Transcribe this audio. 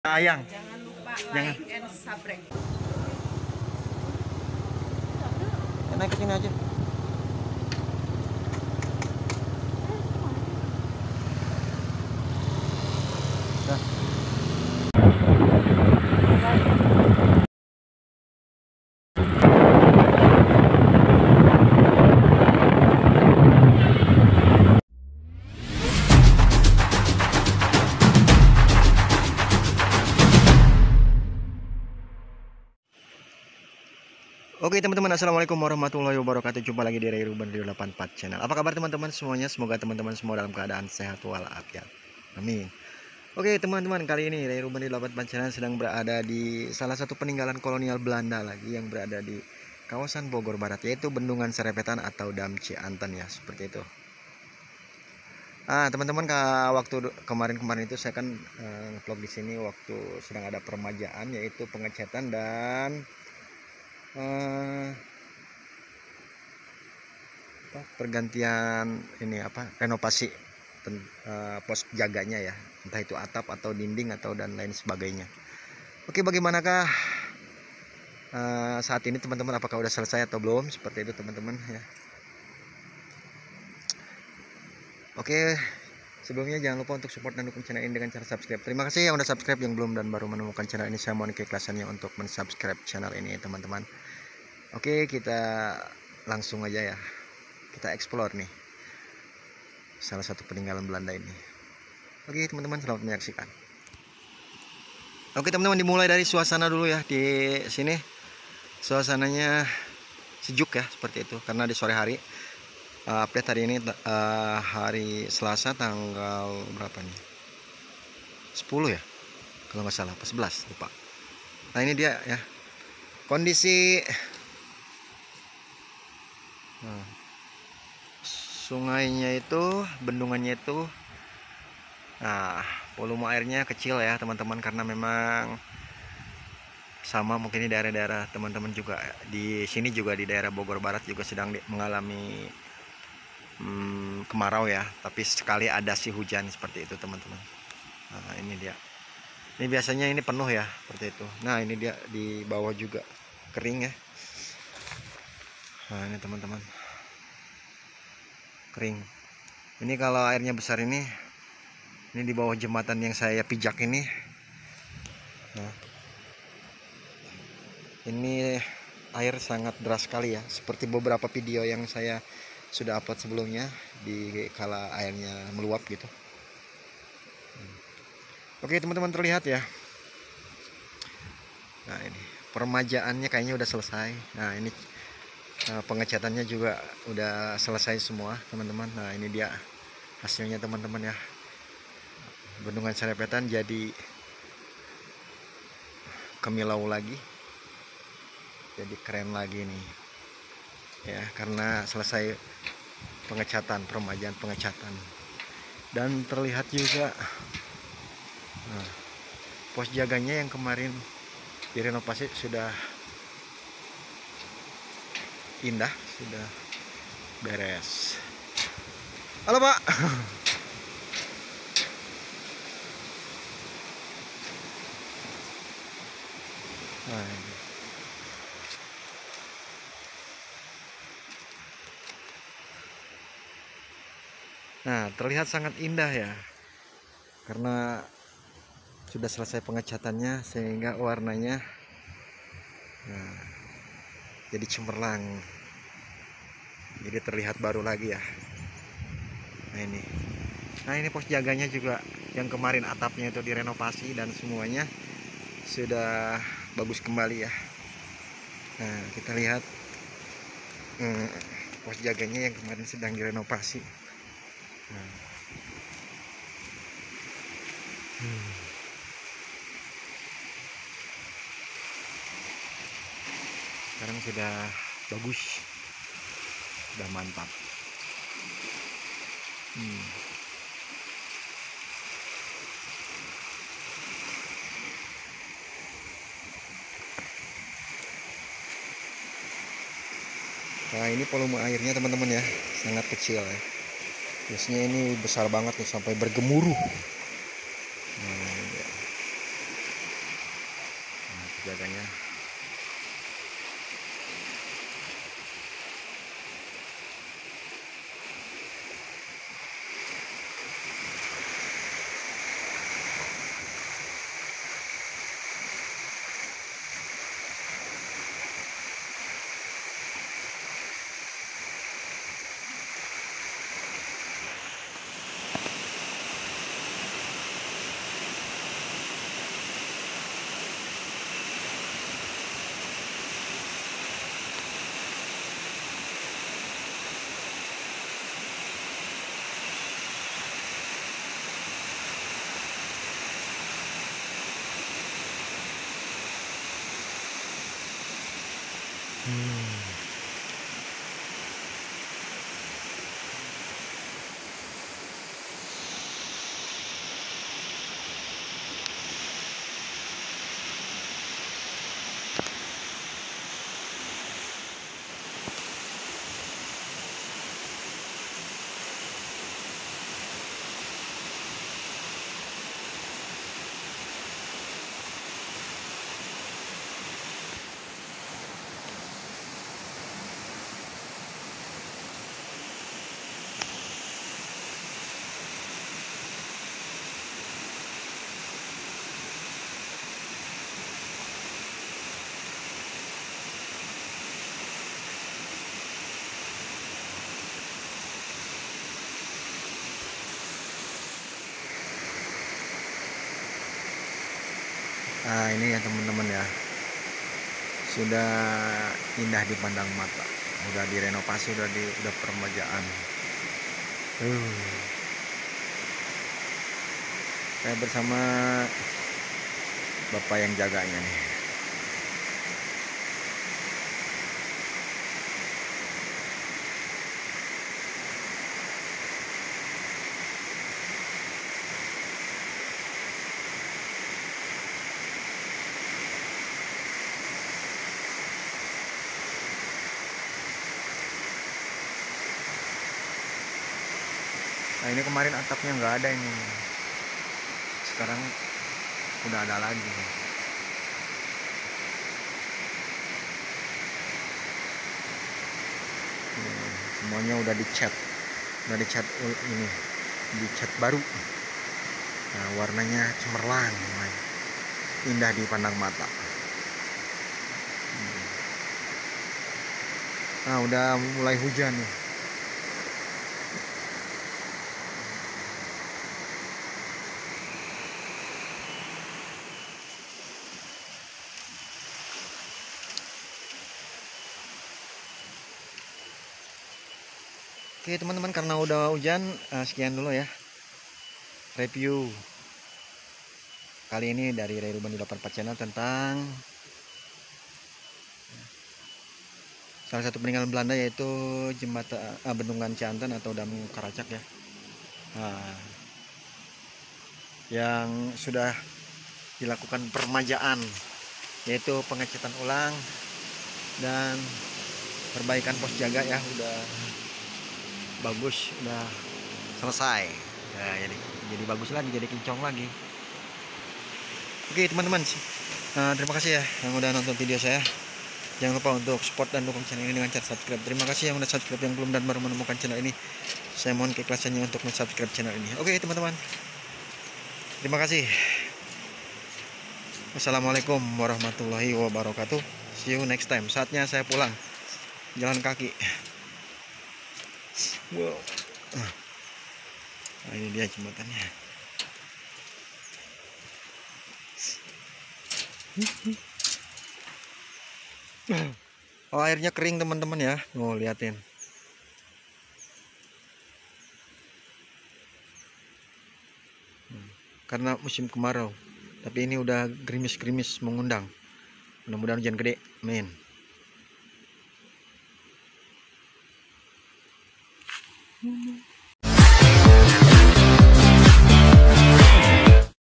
Ayang, Jangan lupa jangan. like and subscribe. Ya, naik ke sini aja. Dah. Oke teman-teman, assalamualaikum warahmatullahi wabarakatuh. Jumpa lagi di Ray Ruben Rio 84 channel. Apa kabar teman-teman semuanya? Semoga teman-teman semua dalam keadaan sehat walafiat. Amin. Oke teman-teman, kali ini Ray Ruben Rio 84 channel sedang berada di salah satu peninggalan kolonial Belanda lagi yang berada di kawasan Bogor Barat, yaitu Bendungan Serepetan atau Dam Cianten ya, seperti itu. Teman-teman, waktu kemarin itu saya kan vlog di sini waktu sedang ada peremajaan, yaitu pengecatan dan pergantian renovasi pos jaganya ya, entah itu atap atau dinding atau dan lain sebagainya. Oke, bagaimanakah saat ini teman-teman, apakah udah selesai atau belum, seperti itu teman-teman ya. Oke, sebelumnya jangan lupa untuk support dan dukung channel ini dengan cara subscribe. Terima kasih yang udah subscribe, yang belum dan baru menemukan channel ini, saya mohon keikhlasannya untuk mensubscribe channel ini teman-teman. Oke, kita langsung aja ya, kita explore nih salah satu peninggalan Belanda ini. Oke teman-teman, selamat menyaksikan. Oke teman-teman, dimulai dari suasana dulu ya. Di sini suasananya sejuk ya, seperti itu, karena di sore hari. Update hari ini hari Selasa tanggal berapa nih, 10 ya kalau nggak salah, pas 11 lupa. Nah ini dia ya kondisi sungainya itu, bendungannya itu. Nah, volume airnya kecil ya teman-teman, karena memang sama mungkin di daerah-daerah teman-teman juga, di sini juga di daerah Bogor Barat juga sedang mengalami kemarau ya, tapi sekali ada si hujan seperti itu teman-teman. Nah ini dia, ini biasanya ini penuh ya seperti itu. Nah ini dia di bawah juga kering ya. Nah ini teman-teman, kering. Ini kalau airnya besar ini di bawah jembatan yang saya pijak ini. Nah, ini air sangat deras sekali ya, seperti beberapa video yang saya sudah upload sebelumnya di kala airnya meluap gitu. Oke teman-teman, terlihat ya. Nah ini peremajaannya kayaknya udah selesai. Nah ini pengecatannya juga udah selesai semua teman-teman. Nah ini dia hasilnya teman-teman ya. Bendungan Serepetan jadi kemilau lagi, jadi keren lagi nih ya, karena selesai pengecatan, peremajaan pengecatan. Dan terlihat juga pos jaganya yang kemarin direnovasi sudah indah, sudah beres. Halo Pak. Nah terlihat sangat indah ya, karena sudah selesai pengecatannya sehingga warnanya jadi cemerlang, jadi terlihat baru lagi ya. Nah ini pos jaganya juga yang kemarin atapnya itu direnovasi dan semuanya sudah bagus kembali ya. Nah kita lihat pos jaganya yang kemarin sedang direnovasi. Sekarang sudah bagus, sudah mantap. Nah ini volume airnya teman-teman ya, sangat kecil ya. Biasanya ini besar banget nih, sampai bergemuruh. jaganya. Nah ini ya teman-teman ya, sudah indah dipandang mata, udah direnovasi, udah permajaan. Saya bersama bapak yang jaganya nih. Nah ini kemarin atapnya nggak ada ini, sekarang udah ada lagi. Semuanya udah dicat ini, dicat baru. Nah warnanya cemerlang, indah dipandang mata. Nah udah mulai hujan nih. Oke teman-teman, karena udah hujan, sekian dulu ya review kali ini dari Ray Ruben 84 channel tentang salah satu peninggalan Belanda, yaitu jembatan Bendungan Cianten atau Dam Karacak ya. Nah, yang sudah dilakukan permajaan, yaitu pengecatan ulang dan perbaikan pos jaga ya, udah bagus, udah selesai ya, jadi bagus lagi, jadi kincong lagi. Oke teman-teman, terima kasih ya yang udah nonton video saya. Jangan lupa untuk support dan dukung channel ini dengan cara subscribe. Terima kasih yang udah subscribe, yang belum dan baru menemukan channel ini, saya mohon keikhlasannya untuk subscribe channel ini. Oke teman-teman, terima kasih. Wassalamualaikum warahmatullahi wabarakatuh. See you next time. Saatnya saya pulang jalan kaki. Wow. Nah, ini dia jembatannya. Oh airnya kering teman-teman ya. Oh liatin. Karena musim kemarau. Tapi ini udah gerimis-gerimis mengundang. Mudah-mudahan hujan gede. Amin.